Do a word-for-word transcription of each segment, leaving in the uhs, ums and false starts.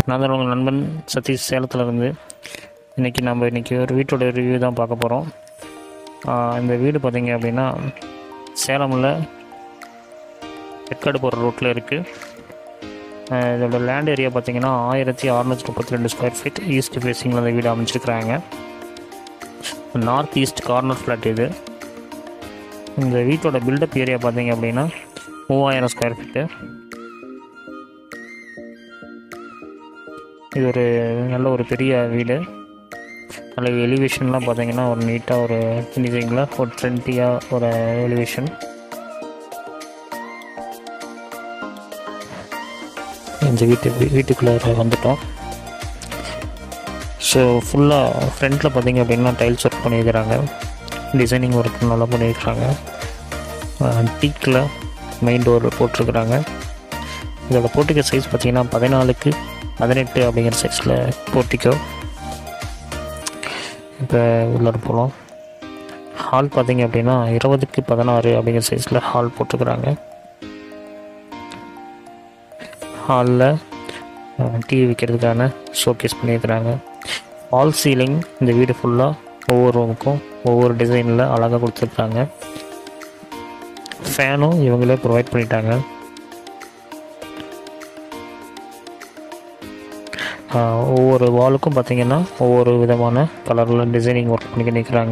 நான் தான் உங்கள் நண்பன் சதீஷ் சேலத்தில் இருந்து. இன்றைக்கி நம்ம இன்றைக்கி ஒரு வீட்டோட ரிவ்யூ தான் பார்க்க போகிறோம். இந்த வீடு பார்த்திங்க அப்படின்னா சேலமில் ஏற்காடு போகிற ரோட்டில் இருக்குது. இதோட லேண்ட் ஏரியா பார்த்திங்கன்னா ஆயிரத்தி அறநூற்றி முப்பத்தி ரெண்டு ஸ்கொயர் ஃபீட் ஈஸ்ட் ஃபேஸிங்கில் அந்த வீடு அமைச்சிருக்கிறாங்க. நார்த் ஈஸ்ட் கார்னர் ஃப்ளாட் இது. இந்த வீட்டோட பில்டப் ஏரியா பார்த்திங்க அப்படின்னா மூவாயிரம் ஸ்கொயர் ஃபீட்டு. இது ஒரு நல்ல ஒரு பெரிய வீடு. நல்ல எலிவேஷன்லாம் பார்த்திங்கன்னா ஒரு நீட்டாக ஒரு ஃபினிஷிங்கில் ஒரு ட்ரெண்டியாக ஒரு எலிவேஷன். இந்த வீட்டு வீட்டுக்குள்ளே வந்துட்டோம். ஸோ ஃபுல்லாக ஃப்ரண்ட்டில் பார்த்திங்க அப்படின்னா டைல்ஸ் ஒர்க் பண்ணியிருக்கிறாங்க. டிசைனிங் ஒர்க் நல்லா பண்ணியிருக்கிறாங்க. டீக்கில் மெயின் டோர் போட்டிருக்கிறாங்க. இதோட போர்ட்டிகோ சைஸ் பார்த்திங்கன்னா பதினாலுக்கு பதினெட்டு அப்படிங்கிற சைஸில் போர்ட்டிக்கோ. இப்போ உள்ளே போகலாம். ஹால் பார்த்திங்க அப்படின்னா இருபதுக்கு பதினாறு அப்படிங்கிற சைஸில் ஹால் போட்டிருக்கிறாங்க. ஹாலில் டிவி வைக்கிறதுக்கான ஷோகேஸ் பண்ணியிருக்கிறாங்க. வால் சீலிங் இந்த வீடு ஃபுல்லாக ஒவ்வொரு ரூமுக்கும் ஒவ்வொரு டிசைனில் அழகாக கொடுத்துருக்குறாங்க. ஃபேனும் இவங்களே ப்ரொவைட் பண்ணிட்டாங்க. ஒவ்வொரு வாலுக்கும் பார்த்திங்கன்னா ஒவ்வொரு விதமான கலரில் டிசைனிங் ஒர்க் பண்ணி நிற்கிறாங்க.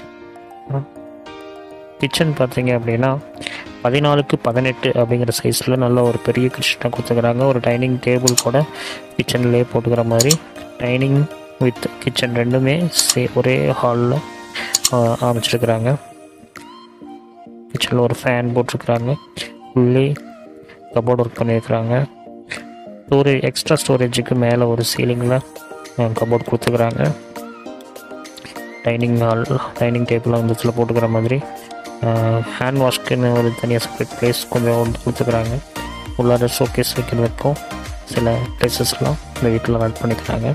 கிச்சன் பார்த்திங்க அப்படின்னா பதினாலுக்கு பதினெட்டு அப்படிங்கிற சைஸில் நல்ல ஒரு பெரிய கிச்சனாக கொடுத்துக்கிறாங்க. ஒரு டைனிங் டேபிள் கூட கிச்சன்லேயே போட்டுக்கிற மாதிரி டைனிங் வித் கிச்சன் ரெண்டுமே சே ஒரே ஹாலில் அமைச்சிருக்கிறாங்க. கிச்சனில் ஒரு ஃபேன் போட்டிருக்கிறாங்க. ஃபுல்லி கபோர்ட் ஒர்க் பண்ணியிருக்கிறாங்க. ஸ்டோரேஜ் எக்ஸ்ட்ரா ஸ்டோரேஜுக்கு மேலே ஒரு சீலிங்கில் கபோர்ட் கொடுத்துக்கிறாங்க. டைனிங் ஹால் டைனிங் டேபிள் அந்த இடத்துல போட்டுக்கிற மாதிரி ஹேண்ட் வாஷ்க்குன்னு ஒரு தனியாக செப்பரேட் ப்ளேஸ் கொஞ்சம் கொடுத்துக்கிறாங்க. உள்ளார ஷோகேஸ் வைக்கிறதுக்கும் சில ப்ளேஸஸ்லாம் இந்த வீட்டில் ஆட் பண்ணிக்கிறாங்க.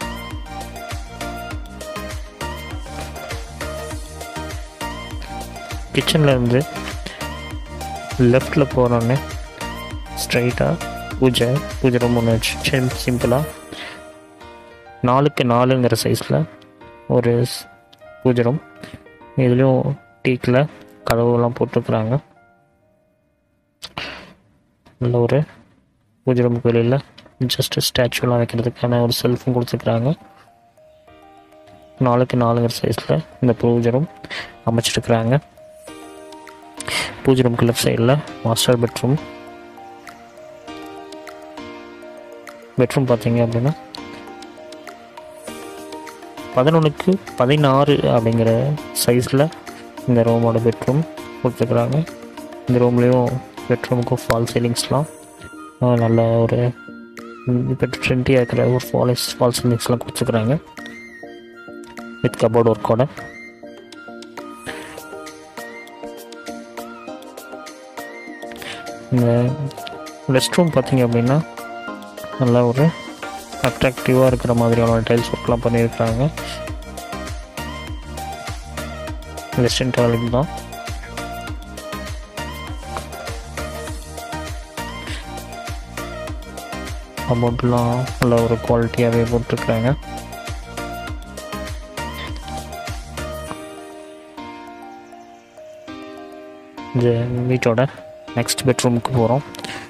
கிச்சனில் இருந்து லெஃப்டில் போனோடனே ஸ்ட்ரைட்டாக பூஜை பூஜை ரூம் ஒன்று வச்சு சிம்பிளாக நாலுக்கு நாலுங்கிற சைஸில் ஒரு பூஜை ரூம். இதுலேயும் டீக்கில் கதவுலாம் போட்டுருக்குறாங்க. நல்ல ஒரு பூஜை ரூமுக்கு வெளியில் ஜஸ்ட்டு ஸ்டாச்சுலாம் வைக்கிறதுக்கான ஒரு செல்ஃபும் கொடுத்துருக்குறாங்க. நாலுக்கு நாலுங்கிற சைஸில் இந்த பூஜை ரூம் அமைச்சிருக்கிறாங்க. பூஜை ரூமுக்கு லெஃப்ட் சைடில் மாஸ்டர் பெட்ரூம். பெட்ரூம் பார்த்தீங்க அப்படின்னா பதினொன்றுக்கு பதினாறு அப்படிங்கிற சைஸில் இந்த ரூமோட பெட்ரூம் கொடுத்துருக்குறாங்க. இந்த ரூம்லேயும் பெட்ரூமுக்கும் ஃபால் சீலிங்ஸ்லாம் நல்ல ஒரு இப்போ ட்ரெண்டியாக இருக்கிற ஒரு ஃபால்ஸ் ஃபால் சீலிங்ஸ்லாம் கொடுத்துருக்குறாங்க வித் கபோர்ட் ஒர்க்கோட. இந்த ரெஸ்ட் ரூம் பார்த்திங்க அப்படின்னா நல்லா ஒரு அட்ராக்டிவாக இருக்கிற மாதிரியான டைல்ஸ் ஒர்க்லாம் பண்ணியிருக்கிறாங்க. வெஸ்டர்ன் டாய்லெட் தான். அமௌண்ட்லாம் நல்ல ஒரு குவாலிட்டியாகவே போட்டிருக்கிறாங்க. இந்த வீட்டோட நெக்ஸ்ட் பெட்ரூமுக்கு போகிறோம்.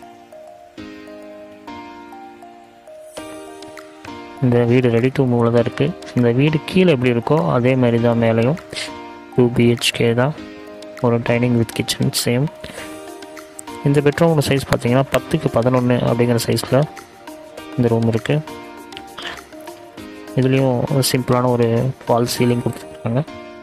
இந்த வீடு ரெடி டு மூவில் தான் இருக்குது. இந்த வீடு கீழே எப்படி இருக்கோ அதே மாதிரி தான் மேலேயும் டூ பிஹெச்கே தான். ஒரு டைனிங் வித் கிச்சன் சேம். இந்த பெட்ரூமோட சைஸ் பார்த்திங்கன்னா பத்துக்கு பதினொன்று அப்படிங்கிற சைஸில் இந்த ரூம் இருக்குது. இதுலேயும் சிம்பிளான ஒரு வால் சீலிங் கொடுத்துருக்காங்க.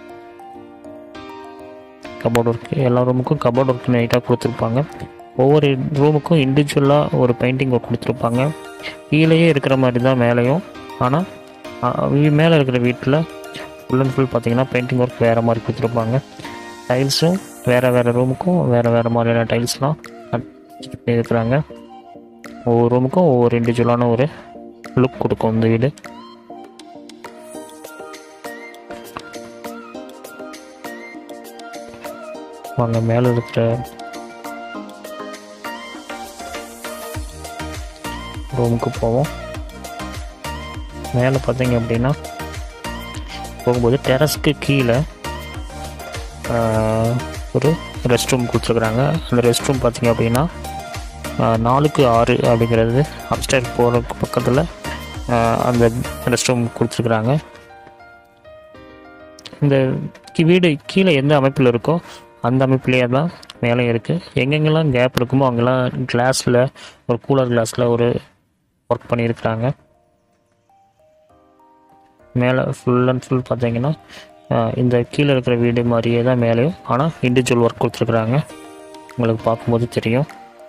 கபோர்ட் ஒர்க்கு எல்லா ரூமுக்கும் கபோர்ட் ஒர்க் நைட்டாக கொடுத்துருப்பாங்க. ஒவ்வொரு ரூமுக்கும் இண்டிவிஜுவலாக ஒரு பெயிண்டிங் ஒர்க் கொடுத்துருப்பாங்க. கீழேயே இருக்கிற மாதிரி தான் மேலேயும். ஆனால் மேலே இருக்கிற வீட்டில் ஃபுல் அண்ட் ஃபுல் பார்த்திங்கன்னா பெயிண்டிங் ஒர்க் வேறு மாதிரி கொடுத்துருப்பாங்க. டைல்ஸும் வேறு வேறு ரூமுக்கும் வேறு வேறு மாதிரியான டைல்ஸ்லாம் பண்ணியிருக்கிறாங்க. ஒவ்வொரு ரூமுக்கும் ஒவ்வொரு இண்டிவிஜுவலான ஒரு லுக் கொடுக்கும் இந்த வீடு. வாங்க மேலே இருக்கிற ரூமுக்கு போவோம். மேலே பார்த்தீங்க அப்படின்னா போகும்போது டெரஸ்க்கு கீழே ஒரு ரெஸ்ட் ரூம் கொடுத்துருக்குறாங்க. அந்த ரெஸ்ட் ரூம் பார்த்தீங்க அப்படின்னா நாலுக்கு ஆறு அப்படிங்கிறது அப்ஸ்டேர் போகிறதுக்கு பக்கத்தில் அந்த ரெஸ்ட் ரூம் கொடுத்துருக்குறாங்க. இந்த வீடு கீழே எந்த அமைப்பில் இருக்கோ அந்த அமைப்புலேயே தான் மேலே இருக்குது. எங்கெங்கெல்லாம் கேப் இருக்குமோ அங்கெல்லாம் கிளாஸில் ஒரு கூலர் கிளாஸில் ஒரு ஒர்க் பண்ணியிருக்கிறாங்க. மேலே ஃபுல் அண்ட் ஃபுல் பார்த்தீங்கன்னா இந்த கீழே இருக்கிற வீடு மாதிரியே தான் மேலேயும், ஆனால் இண்டிவிஜுவல் ஒர்க் கொடுத்துருக்குறாங்க. உங்களுக்கு பார்க்கும்போது தெரியும்.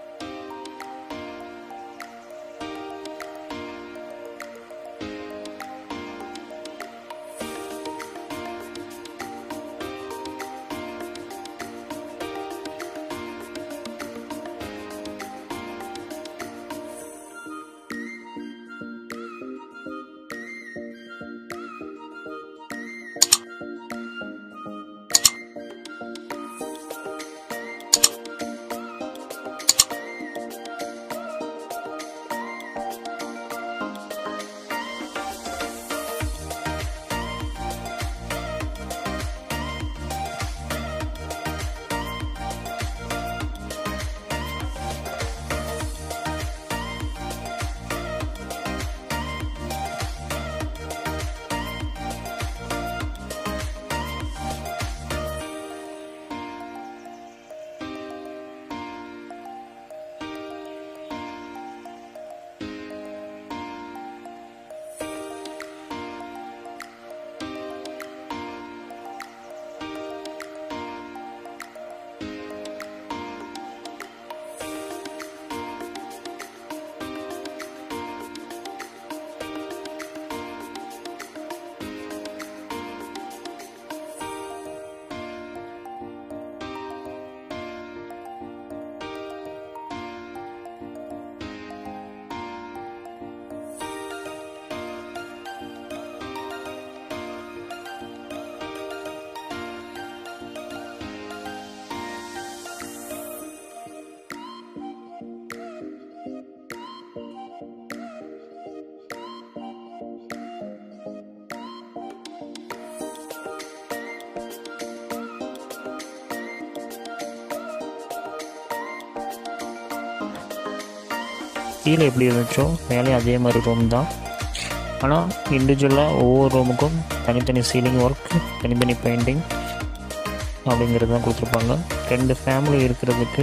கீழே எப்படி இருந்துச்சோ மேலே அதே மாதிரி ரூம் தான். ஆனால் இண்டிவிஜுவலாக ஒவ்வொரு ரூமுக்கும் தனித்தனி சீலிங் ஒர்க், தனித்தனி பெயிண்டிங் அப்படிங்கிறது தான் கொடுத்துருப்பாங்க. ரெண்டு ஃபேமிலி இருக்கிறதுக்கு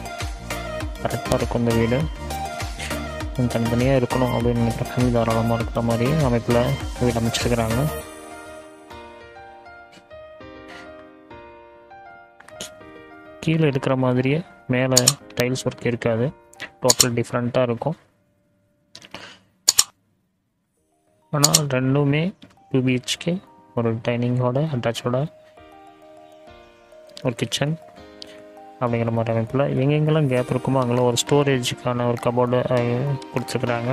கரெக்டாக இருக்கும் இந்த வீடு. தனித்தனியாக இருக்கணும் அப்படின்னு நினைக்கிற ஃபேமிலி தாராளமாக இருக்கிற மாதிரி அமைப்பில் வீடு அமைச்சிருக்கிறாங்க. கீழே இருக்கிற மாதிரியே மேலே டைல்ஸ் ஒர்க் இருக்காது, டோட்டல் டிஃப்ரெண்ட்டாக இருக்கும். ஆனால் ரெண்டுமே டூ பிஹெச்கே, ஒரு டைனிங்கோட அட்டாச்சோட ஒரு கிச்சன் அப்படிங்கிற மாதிரி அமைப்பில். எங்கெங்கெல்லாம் கேப் இருக்குமோ அங்கெல்லாம் ஒரு ஸ்டோரேஜுக்கான ஒரு கபோர்டு கொடுத்துருக்குறாங்க.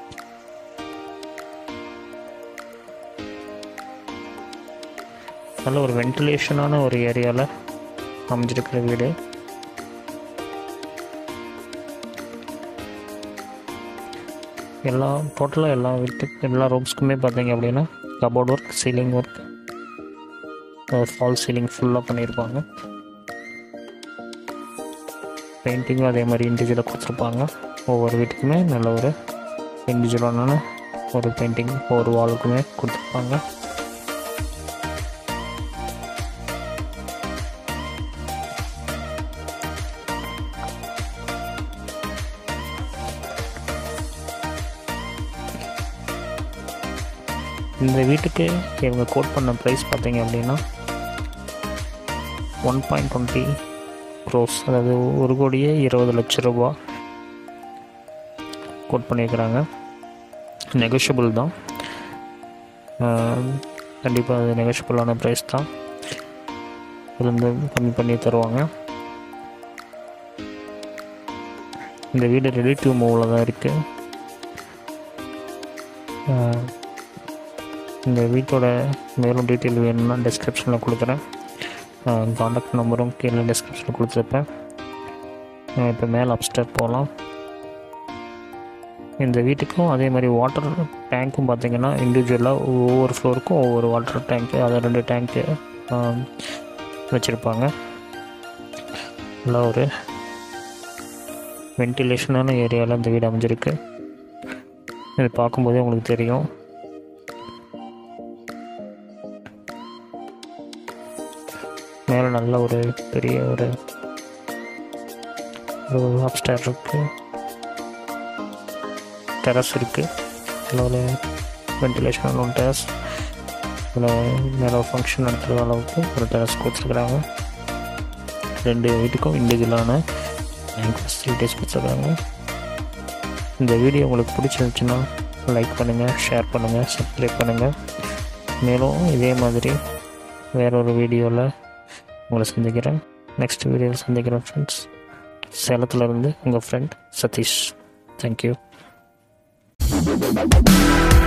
நல்ல ஒரு வென்டிலேஷனான ஒரு ஏரியாவில் அமைஞ்சிருக்கிற வீடு. எல்லா டோட்டலாக எல்லா வீட்டுக்கு எல்லா ரூம்ஸ்க்குமே பார்த்தீங்க அப்படின்னா cupboard work, ceiling work, fall ceiling ஃபுல்லாக பண்ணியிருப்பாங்க. பெயிண்டிங்கும் அதே மாதிரி இண்டிவிஜுவலாக கொடுத்துருப்பாங்க. ஒவ்வொரு வீட்டுக்குமே நல்ல ஒரு இண்டிவிஜுவலான ஒரு பெயிண்டிங் ஒவ்வொரு வாலுக்குமே கொடுத்துருப்பாங்க. இந்த வீட்டுக்கு இவங்க கோட் பண்ண ப்ரைஸ் பார்த்தீங்க அப்படின்னா ஒன் பாயிண்ட் டுவெண்ட்டி க்ரோஸ், அதாவது ஒரு கோடியே இருபது லட்சம் ரூபா கோட் பண்ணியிருக்கிறாங்க. நெகோஷியபிள் தான், கண்டிப்பாக அது நெகோஷியபிளான ப்ரைஸ் தான். இதுலேருந்து கம்மி பண்ணி தருவாங்க. இந்த வீடு ரெடி டு மூவில் தான் இருக்குது. இந்த வீட்டோட மேலும் டீட்டெயில் வேணும்னா டிஸ்கிரிப்ஷனில் கொடுக்குறேன். காண்டாக்ட் நம்பரும் கீழே டிஸ்கிரிப்ஷனில் கொடுத்துருப்பேன். இப்போ மேலே அப்ஸ்டேர் போகலாம். இந்த வீட்டுக்கும் அதே மாதிரி வாட்டர் டேங்க்கும் பார்த்தீங்கன்னா இண்டிவிஜுவலாக ஒவ்வொரு ஃப்ளோருக்கும் ஒவ்வொரு வாட்டர் டேங்க்கு, அதை ரெண்டு டேங்க்கு வச்சுருப்பாங்க. நல்லா ஒரு வென்டிலேஷனான ஏரியாவில் இந்த வீடு அமைஞ்சிருக்கு. இது பார்க்கும்போதே உங்களுக்கு தெரியும். மேலே நல்ல ஒரு பெரிய ஒரு ஒரு அப்ஸ்டேர் இருக்குது, டெரஸ் இருக்குது. நல்ல ஒரு வென்டிலேஷனான ஒரு டெரஸ். அதில் மேலே ஃபங்க்ஷன் நடத்துகிற அளவுக்கு ஒரு டெரஸ் கொடுத்துருக்குறாங்க. ரெண்டு வீட்டுக்கும் இண்டிவிஜுவலான பேங்க் ஃபெசிலிட்டிஸ் கொடுத்துருக்காங்க. இந்த வீடியோ உங்களுக்கு பிடிச்சிருந்துச்சுன்னா லைக் பண்ணுங்கள், ஷேர் பண்ணுங்கள், சப்ஸ்கிரைப் பண்ணுங்கள். மேலும் இதே மாதிரி வேற ஒரு வீடியோவில் உங்களை சந்திக்கிறேன். நெக்ஸ்ட் வீடியோவில் சந்திக்கிறேன் ஃப்ரெண்ட்ஸ். சேலத்துலேருந்து உங்கள் ஃப்ரெண்ட் சதீஷ். தேங்க்யூ.